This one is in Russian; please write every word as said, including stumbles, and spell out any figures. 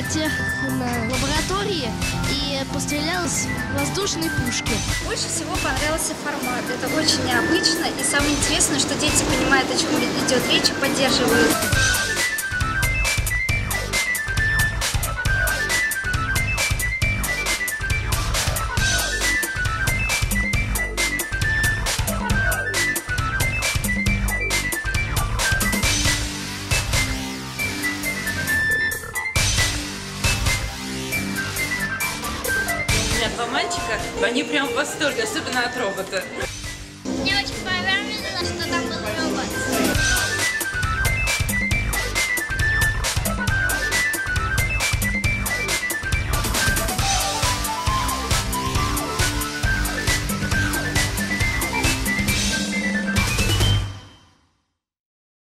полете на лаборатории и пострелял из воздушной пушки. Больше всего понравился формат. Это очень необычно. И самое интересное, что дети понимают, о чем идет речь, и поддерживают. У меня два мальчика, они прям в восторге, особенно от робота.